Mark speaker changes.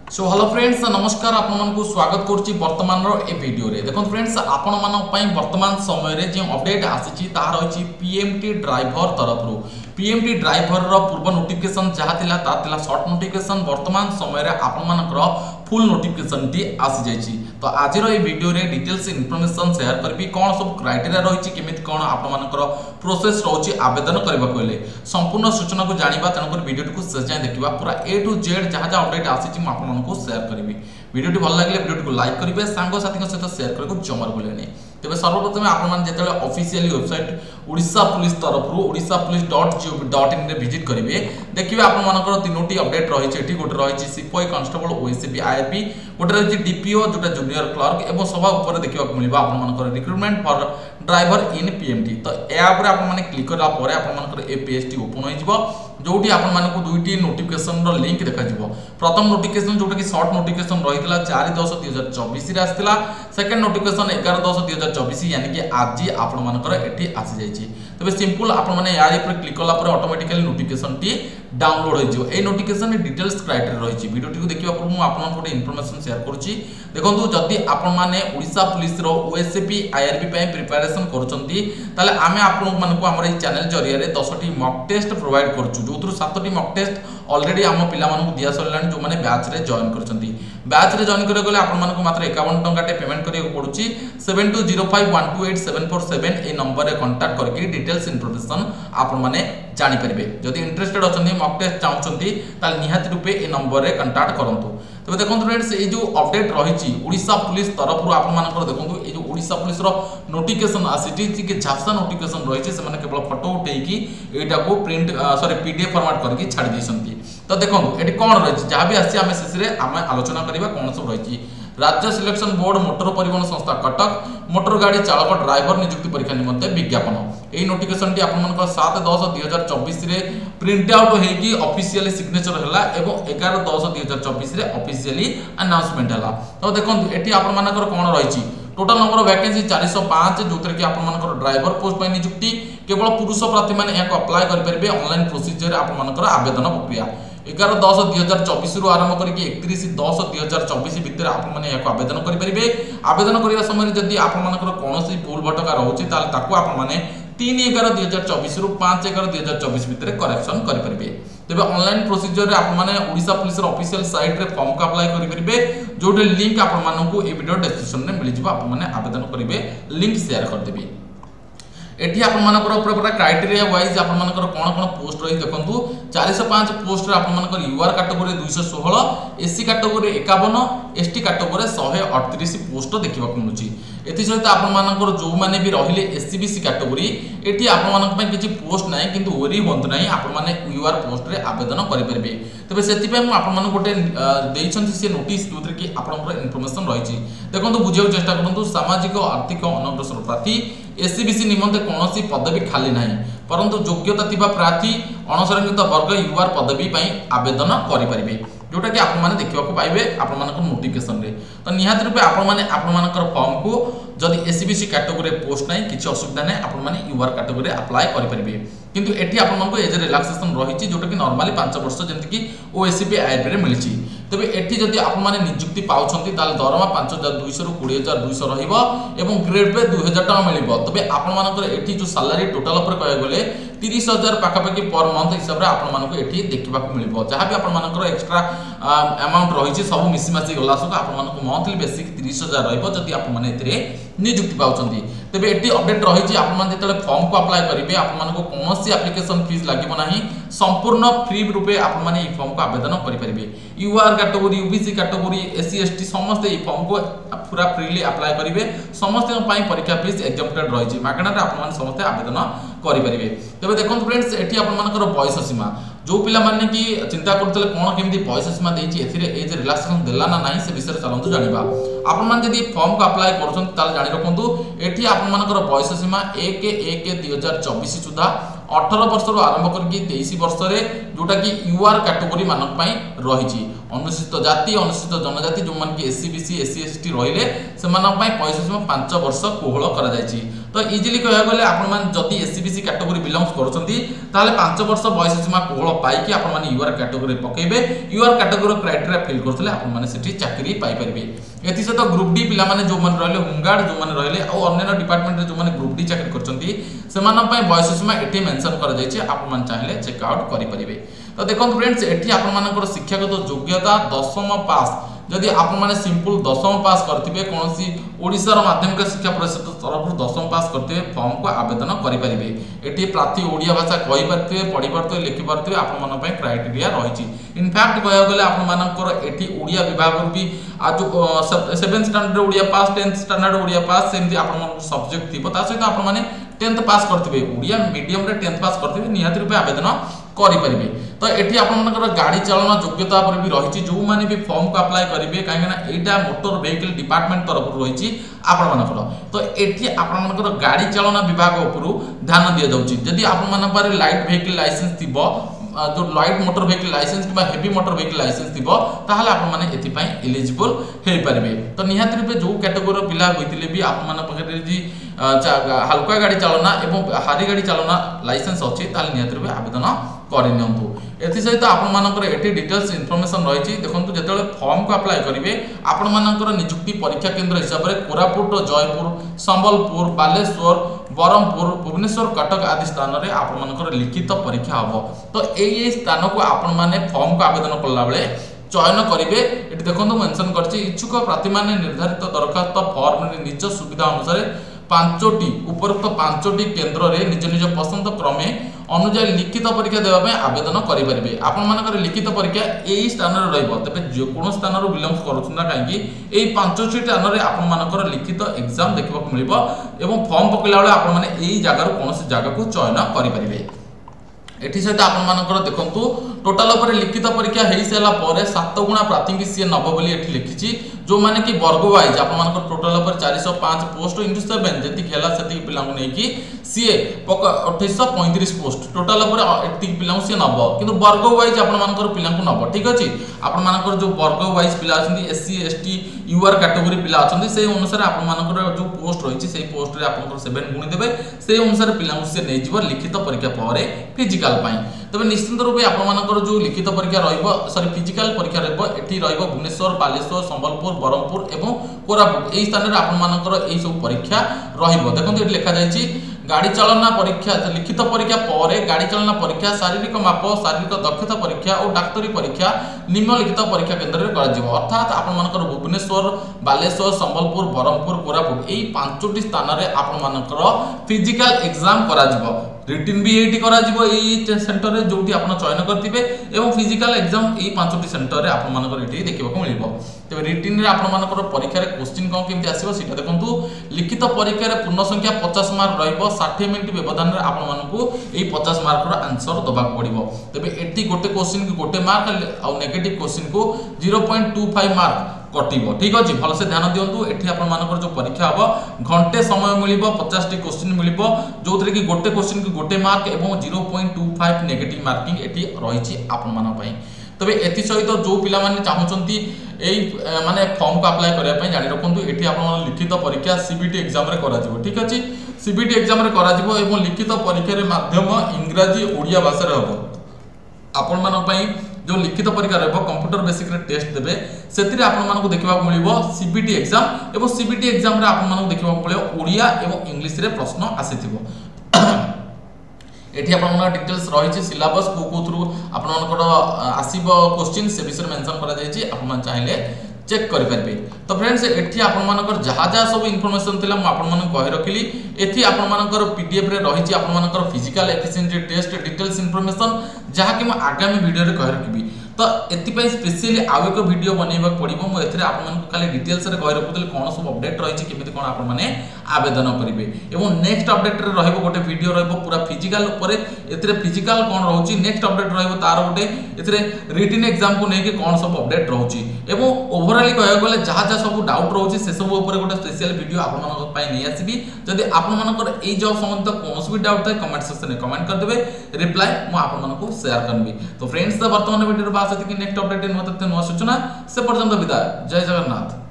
Speaker 1: So hello friends नमस्कार आपन स्वागत करुच्ची वर्तमान ए वीडियो रे देखो फ्रेंड्स आपण मानक वर्तमान समय रे जो अपडेट आसी ताहा रही पीएमटी ड्राइवर तरफ पीएमटी ड्राइवर रो पूर्व नोटिफिकेशन जहाँ थिला ता थिला शॉर्ट नोटिफिकेशन वर्तमान समय रे आपण मानकर फुल नोटिफिकेशन टी आसी जाइछि। तो आज रो ए वीडियो रे डिटेल्स इन्फॉर्मेशन शेयर करबी कोन सब क्राइटेरिया रहिछि केमिति कोन आपण मानकर प्रोसेस रहउछि आवेदन करबा कोले संपूर्ण सूचना को जानिबा तनकर वीडियो को शेयर जाय देखिबा पूरा ए टू जेड जहाँ जहाँ अपडेट आसी आपण को शेयर करी वीडियो भल लगे वीडियो को लाइक करेंगे सांग साथी सहित शेयर करने जमार भूलें। तेज सर्वप्रथम आपते ऑफिशियली वेबसाइट ओडिशा पुलिस तरफ orissapolice.gov.in रे विजिट करेंगे देखिए आपर तीनोटी अपडेट रही गोटे रही सिपाही कांस्टेबल ओएससीबी आईआरपी गोटे रही डीपीओ जोटा जूनियर क्लर्क और सभा उपर देखा मिल आपर recruitment for driver in PMT. तो यहाँ आपने क्लिक करापर आपर ए पेज ओपन हो जोटी आपको दुईटी नोटिफिकेशन लिंक देखा प्रथम नोटिफिकेशन जोटा कि शॉर्ट नोटिफिकेशन रही 4/10/2024 आसला सेकेंड नोटिफिकेशन 11/10/2024 यानी कि आज आपंकर एटी आसी जाइए। तबे सिंपल आपने यार क्लिक कलापर ऑटोमेटिकली नोटिफिकेशन टी डाउनलोड हो नोटिफिकेशन डिटेल्स क्राइटेरिया रही वीडियो टी देखा पूर्व मुझे आपको इनफॉरमेशन शेयर करुच्ची। देखो जदि आपने Odisha police OSCB IRB preparation कर आम आपर चैनल जरिए 10टी मॉक टेस्ट प्रोवाइड करुँ जो 7टी मॉक टेस्ट ऑलरेडी आम पिला दिया सरला जो मैंने बैच रे जॉइन करछंती बैच रे जॉइन करले आपन मात्र 51 टंका पेमेंट करियो पड़ुची 7205128747 ए नंबर रे कांटेक्ट करके डिटेल्स इन्फॉर्मेशन आपन माने जानि परिबे। जदि इंटरेस्टेड अछंती मॉक टेस्ट चाहउछंती ताल निहाती रूपे ए नंबर रे कांटेक्ट करंतु। तो देखो फ्रेंड्स ये जो अपडेट रही ओडिशा पुलिस तरफ आप देखो ये जो ओडिशा पुलिस नोटिफिकेशन आसी झापसा नोटिफिकेशन रही है केवल फोटो उठेकी एटा को प्रिंट सॉरी पीडीएफ फॉर्मेट करके छाड़ी देछंती। तो देखो ये कौन रही जहाँ भी आसी आम शेष आम आलोचना करवा कौन सब रही राज्य सिलेक्शन बोर्ड मोटर परिवहन संस्था कटक मोटर गाड़ी चालक ड्राइवर नियुक्ति परीक्षा निमंते विज्ञापन यही नोटिफिकेशन टी आप 7/10/2024 प्रिंट आउट होगी ऑफिशियली सिग्नेचर है और 11/10/2024 ऑफिशियली अनाउंसमेंट है। तो देखो ये आपर कौन रही टोटाल नंबर ऑफ वैकेंसी 405 जो कि आपर ड्राइवर पोस्ट पर नियुक्ति केवल पुरुष प्रार्थी मैंने अप्लाई करेंगे ऑनलाइन प्रोसीजर आपर आवेदन प्रक्रिया 11/10/2024 रु आरंभ करके 31/10/2024 भितर आपने आवेदन करेंगे। आवेदन करने समय जदि आपर कौन भूल भटका रोचे ताकू आपने 3/11/2024 रु 5/11/2024 भितर करेक्शन करेंगे। तेज ऑनलाइन प्रोसीजर आपने ओडिशा पुलिस ऑफिशियल साइट रे फॉर्म को अप्लाई करेंगे जो लिंक आपको ये वीडियो डिस्क्रिप्शन में मिल जाए आपने आवेदन करेंगे लिंक शेयर करदेवी। एठी आपनकर क्राइटेरिया वाइज आपनकर कौन कौन पोस्ट रही देखो 405 पोस्ट आपनकर UR category 216 SC category 51 ST category 138 post देखा मिलूँ। एसत आपर जो मैंने भी रहिले एससीबीसी कैटेगरी एटी आपण किसी पोस्ट ना कि ओरी हूँ ना आपने यूआर पोस्ट रे आवेदन करेंगे। तेज से आपको गोटे सी नोटिस जो कि आपंकर इनफॉरमेशन रही देखो बुझे चेष्टा करूँ सामाजिक आर्थिक अनग्रसर प्रार्थी एससीबीसी निमंते कौन पदवी खाली ना परंतु योग्यता थिबा प्रार्थी अणसंरक्षित वर्ग यूआर पदवी आवेदन करेंगे जोटा कि आपने देखा पाइबे आपर नोटिफिकेशन रे। तो निहाती रूपे आपर फॉर्म को जदि एससीबीसी कैटेगरी पोस्ट ना किसी असुविधा ना आपने यूआर कैटेगरी अप्लाई करेंगे किंतु एटी आपको एज रिलैक्सेशन रही जोटा कि नॉर्मली 5 वर्ष जमीक ओएससीबी आईआरबी मिली। तेज एटी जदि आपने नियुक्ति पाउछंती दरमा 5,200 रु 20,200 रहिबो एवं ग्रेड पे 2,000 टका मिलिबो। तबे आपनकर एटी जो सैलरी टोटल ऊपर कह गले 30,000 पाखापाखि पर मंथ हिसाब से आपको एटी देखा मिल जहाँ भी आपंकर एक्सट्रा अमाउंट रही सब मिसीमासी गला सब आपको मंथली बेसिक 30,000 रही आपने नियुक्ति पाउछंती। तेज ये अपडेट रही आपने फॉर्म को अप्लाई करेंगे आपको कौन एप्लिकेशन फीस लगे ना संपूर्ण फ्री रूपे आपने फॉर्म को आवेदन करेंगे। UR category OBC category SC ST समस्त ये फॉर्म को पूरा फ्रीली अप्लाई करेंगे समस्त परीक्षा फीस एग्जाम्प्टेड रही मागणार आपने समस्त आवेदन करेंगे। तेज देखो फ्रेंड्स ये आपर बयस सीमा जो पिला माने कि चिंता करते कौन केमी बयस सीमा एज रिलैक्सेशन देला ना ना से विषय चलते जाना आपड़ी फॉर्म को अप्लाई कर जानी रखु ये आपर बयस सीमा 1/1/2024 सुधा 18 वर्ष आरंभ करके 23 वर्ष जोटा कि यूआर कैटेगरी मानक रही अनुसूचित जाति अनुसूचित जनजाति जो मान कि एससीबीसी एससी एसटी रहिले से 5 वर्ष कोहल करा जायछि। तो इजिली कह गले आपण मान जदि एससीबीसी कैटेगरी बिलोंग्स करछंती ताले 5 वर्ष बयस सीमा कोहल पाइकी आपण मान यूआर कैटेगरी पकेबे यूआर कैटेगरी क्राइटेरिया फिल करथले आपण मान सेठी चाकरी पाई परिबे। एथि से तो ग्रुप डी पिला माने जो मन रहले होमगार्ड जो मन रहले और अन्य डिपार्टमेंट रे जो माने ग्रुप डी चाकरी करछंती सेमान पय बयस सीमा एटी मेंशन कर जायछि आपण मान चाहिले चेक आउट करि परिबे। तो देखो फ्रेंड्स एठी आपण मानकर शिक्षागत योग्यता 10वीं पास जदि आपण माने सिंपल 10वीं पास करथिबे कोनोसी ओडिसा रो माध्यमिक शिक्षा परिषद तरफ 10वीं पास करथिबे फॉर्म को आवेदन करि परिबे। एठी प्रार्थी ओडिया भाषा कहि परथिबे पढि परथिबे लिखि परथिबे आपण मन पय क्राइटेरिया रहिछि। इनफैक्ट कहया गेले आपण मानकर एठी ओडिया विभाग भी आज 7th standard Odia pass 10th standard Odia pass सेमति आपण मन सब्जेक्ट थिबो ता सहित आपण माने 10th पास करथिबे ओडिया मीडियम रे 10th पास करथिबे निहाती रूपे आवेदन करि परिबे। तो एठी आपण मानकर गाड़ी चालना योग्यता पर भी रहिछि जो माने भी फॉर्म को अप्लाई करिवे काहे ना एटा मोटर व्हीकल डिपार्टमेंट तरफ रहिछि आपण मानकर। तो एठी आपण मानकर गाड़ी चालना विभाग ऊपर ध्यान दिया जाउछि जदि आपण मानकर लाइट व्हीकल लाइसेंस थिबो जो लाइट मोटर व्हीकल लाइसेंस किबा हेवी मोटर व्हीकल लाइसेंस थिबो ताहाले आपण माने एथि पय एलिजिबल हे परिबे। तो निहाती रूपे जो कैटेगरी पिला होइतिले भी आपण मान पखरे जी हल्का गाड़ी चालना एवं हारी गाड़ी चालना लाइसेंस अछि ताहाले निहाती रूपे आवेदन करि नियंतु। एथि सहित आपण मानकर एठी डिटेल्स इन्फॉर्मेशन रहिछि देखंतु जेतेले फॉर्म को अप्लाई करिवे आपण मानकर नियुक्ति परीक्षा केंद्र हिसाब रे कोरापुट जयपुर संबलपुर बालेश्वर बरमपुर भुवनेश्वर कटक आदि स्थान रे आपण मानकर लिखित परीक्षा हबो। तो एई स्थान को आपण माने फॉर्म को आवेदन करला बेले चयन करिवे। एठी देखंतु मेंशन करछि इच्छुक प्रार्थी माने निर्धारित दरखास्त फॉर्म रे निज सुविधा अनुसार 5टी उपरोक्त 5टी केंद्र रे निज निज पसंद क्रमे अनुसार लिखित परीक्षा देबा पे आवेदन करि परिबे। आपण मानकर लिखित परीक्षा एई स्थान रे रहइबो तबे जे कोन स्थान रो बिलोंग्स करूछन ना काहेकि एई 5टी स्थान रे आपण मानकर लिखित एग्जाम देखबा को मिलिबो एवं फॉर्म पकेला बेले आपण माने एई जागा रो कोनोसी जागा को चयन करि परिबे। एठी सहित आपण मानकर देखंतु टोटल ऊपर लिखित परीक्षा हेई सेला परे 7 गुणा प्रार्थी की सी नब बोली एठी लिखिछि जो माने कि वर्ग वाइज आपण मानकर टोटल ऊपर 405 पोस्ट इंटू 7 जति खेला सेति पिला को नै कि सी 2835 पोस्ट टोटल ऊपर एति पिला सी नब किंतु वर्ग वाइज आपण मानकर पिला को नब ठीक अछि। आपण मानकर जो वर्ग वाइज पिला अछंती एससी एसटी यूआर कैटेगरी पिला अछंती सेही अनुसार आपण मानकर जो पोस्ट रहिछि सेही पोस्ट रे आपण 7 गुणी देबे सेही अनुसार पिला को से नै जिवो लिखित परीक्षा परे फिजिकल पाई। तबे निश्चित रूपे आपण मानकर जो लिखित परीक्षा रहइबो सॉरी फिजिकल परीक्षा रहइबो एठी रहइबो भुवनेश्वर बालेश्वर संबलपुर बरमपुर एवं कोरापुट एई स्थान रे आपण मानकर एई सब परीक्षा रहइबो। देखंतु एठी लिखा जायछि गाड़ी चालना परीक्षा लिखित परीक्षा परे गाड़ी चालना परीक्षा शारीरिक माप शारीरिक दक्षता परीक्षा और डाक्तरी परीक्षा निम्नलिखित परीक्षा केंद्र रे करा जिवो। अर्थात आपण मानकर भुवनेश्वर बालेश्वर संबलपुर बरमपुर कोरापुट एई 5टी स्थान रे आपण मानकर फिजिकल एग्जाम करा जिवो। रिटन भी एटी करा जिवो एई सेंटर रे जोटी आपण चयन करथिबे एवं फिजिकल एग्जाम एई 5टी सेंटर रे आपण मानकर एटी देखिबा को मिलिबो। तबे रिटन रे आपण मानकर परीक्षा रे क्वेश्चन कोन केमति आसीबो सेटा देखंतु लिखित परीक्षा रे पूर्ण संख्या 50 मार्क रहइबो 60 मिनिट व्यवधान रे आपण मानकू एई 50 मार्क रो आंसर दबा पड़िबो। तबे एटी गोटे क्वेश्चन की गोटे मार्क और नेगेटिव क्वेश्चन को 0.25 मार्क कटिबो ठीक अछि। भल से ध्यान दियंतु एठी आपण मानकर जो परीक्षा हबो घंटे समय मिलिबो 50 टी क्वेश्चन मिलिबो जोथरे कि गोटे क्वेश्चन की गोटे मार्क एवं 0.25 नेगेटिव मार्किंग एठी रहिछि आपण मान पई। तबे एथि सहित जो पिला माने चाहुचंती एई माने फॉर्म को अप्लाई करिया पई जानि रखंतु एठी आपण लिखित परीक्षा सीबीटी एग्जाम रे करा जिवो ठीक अछि। सीबीटी एग्जाम रे करा जिवो एवं लिखित परीक्षा रे माध्यम इंग्रजी ओडिया भाषा रे हबो। आपण मान पई जो लिखित परीक्षा रहबो कंप्यूटर बेसिक रे टेस्ट देबे सेति रे आपण मानको देखिबा को मिलिबो सीबीटी एग्जाम एवं सीबीटी एग्जाम रे आपण मानको देखिबा को मिलिबो ओडिया एवं इंग्लिश रे प्रश्न आसीथिबो। एठी आपण मानक डिटेल्स रहिछि सिलेबस को थ्रू आपण मानकर आसीबो क्वेश्चन से विषय मेंशन करा जायछि आपण मान चाहिले चेक करि परबे। तो फ्रेंड्स एठी आपण मानकर जहा जहा सब इन्फॉर्मेशन थिला म आपण मानक कहि रखिली एठी आपण मानकर पीडीएफ रे रहिछि आपण मानकर physical efficiency test details information जहा कि म आगामी वीडियो रे कहि रखिबी। तो एति पई स्पेशली आउ एक वीडियो बनैबा पड़िबो म एथरे आपण मानक खाली डिटेल्स रे कहि रखुतले कोन सब अपडेट रहिछि केमिति कोन आपण माने आवेदन करिवे एवं नेक्स्ट अपडेट रे रहइबो गोटे वीडियो रहइबो पूरा फिजिकल ऊपर एथरे फिजिकल कोन रहउछि नेक्स्ट अपडेट रहइबो तार गोटे एथरे रिटन एग्जाम को नेकी कोन सब अपडेट रहउछि एवं ओवरऑल कहय गले जहा जहा सब डाउट रहउछि से सब ऊपर गोटे स्पेशल वीडियो आपण मानक पई नै आसीबी। जदि आपण मानकर एई जॉब संबंधित कोनोस भी डाउट थाए कमेंट सेक्शन में कमेंट कर देबे रिप्लाई म आपण मानक शेयर करबी। तो फ्रेंड्स वर्तमान वीडियो नेक्स्ट अपडेट इन मत नुआ सूचना से पर्यंत विदाय जय जगन्नाथ।